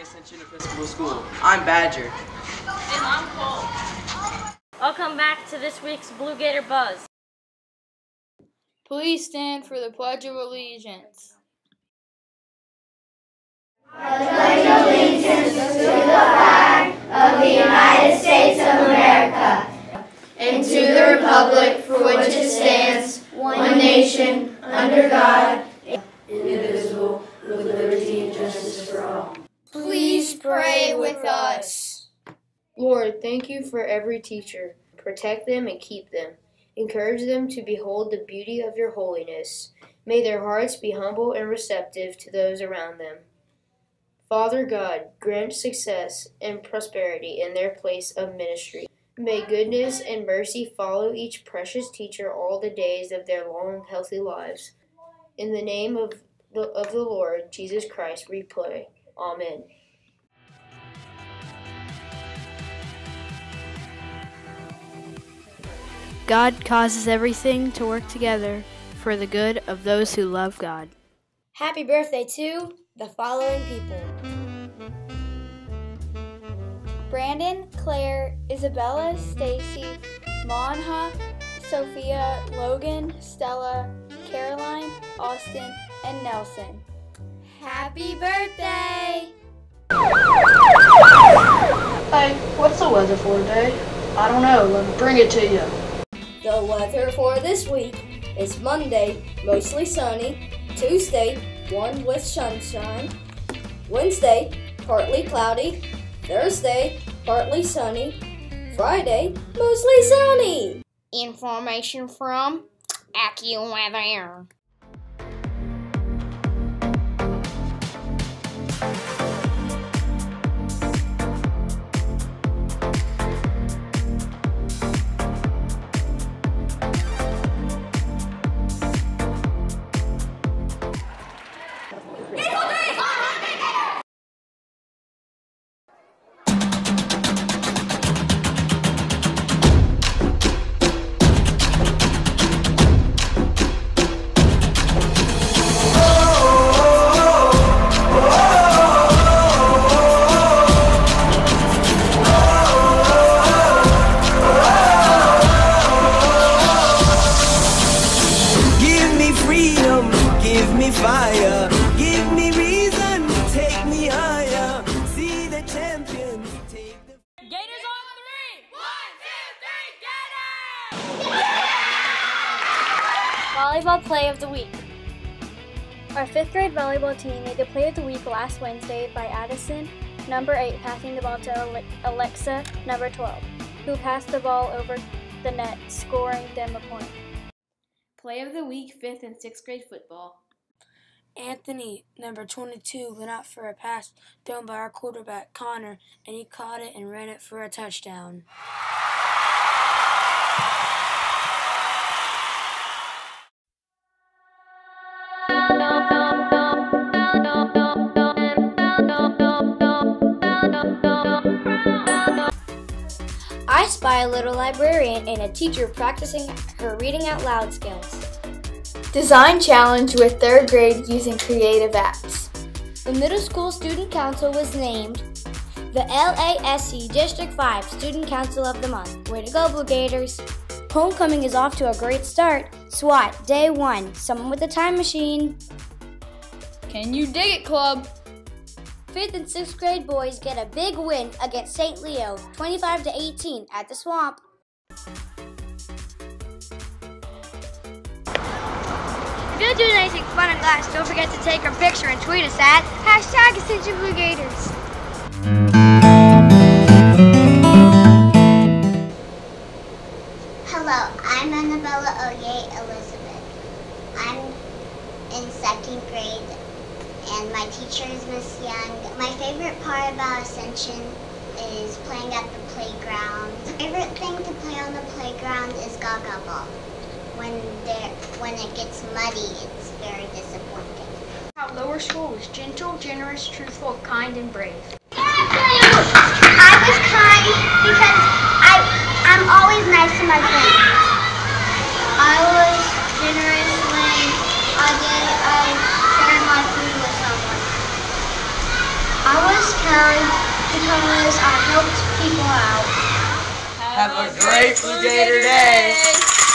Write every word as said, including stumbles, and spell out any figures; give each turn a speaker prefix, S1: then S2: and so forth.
S1: Ascension Episcopal School. I'm Badger.
S2: And I'm Cole. Welcome back to this week's Blue Gator Buzz.
S3: Please stand for the Pledge of Allegiance.
S4: I pledge allegiance to the flag of the United States of America and to the republic for which it stands, one nation, under God, indivisible, with liberty and justice for all.
S3: Please pray with us.
S5: Lord, thank you for every teacher. Protect them and keep them. Encourage them to behold the beauty of your holiness. May their hearts be humble and receptive to those around them. Father God, grant success and prosperity in their place of ministry. May goodness and mercy follow each precious teacher all the days of their long, healthy lives. In the name of the, of the Lord Jesus Christ, we pray. Amen.
S6: God causes everything to work together for the good of those who love God.
S7: Happy birthday to the following people: Brandon, Claire, Isabella, Stacy, Monha, Sophia, Logan, Stella, Caroline, Austin, and Nelson. Happy birthday!
S8: Hey, what's the weather for today? I don't know, let me bring it to you.
S7: The weather for this week is Monday, mostly sunny, Tuesday, one with sunshine, Wednesday, partly cloudy, Thursday, partly sunny, Friday, mostly sunny.
S2: Information from AccuWeather.
S9: Fire, give me reason, take me higher. See the champion, take the
S2: Gators on three! One, two, three, Gator!
S10: Volleyball Play of the Week. Our fifth grade volleyball team made the Play of the Week last Wednesday by Addison, number eight, passing the ball to Alexa, number twelve, who passed the ball over the net, scoring them a point.
S11: Play of the Week, fifth and sixth grade football.
S12: Anthony, number twenty-two, went out for a pass thrown by our quarterback, Connor, and he caught it and ran it for a touchdown.
S7: I spy a little librarian and a teacher practicing her reading out loud skills.
S3: Design challenge with third grade using creative apps.
S7: The Middle School Student Council was named the L A S C District five Student Council of the Month. Way to go, Blue Gators! Homecoming is off to a great start. SWAT, day one. Someone with a time machine.
S3: Can you dig it, club?
S7: Fifth and sixth grade boys get a big win against Saint Leo, twenty-five to eighteen at the Swamp.
S10: If you're doing anything fun in class, don't forget to take our picture and tweet us at hashtag Ascension Blue Gators.
S13: Hello, I'm Annabella Oye Elizabeth. I'm in second grade and my teacher is Miss Young. My favorite part about Ascension is playing at the playground. My favorite thing to play on the playground is Gaga Ball. When there, when it gets muddy, it's very disappointing.
S10: Our lower school was gentle, generous, truthful, kind, and brave.
S13: I was kind because I, I'm always nice to my friends. I was generous when I did I shared my food with someone. I was kind
S14: Young because I helped people out.
S1: Have a great Blue Gator Day!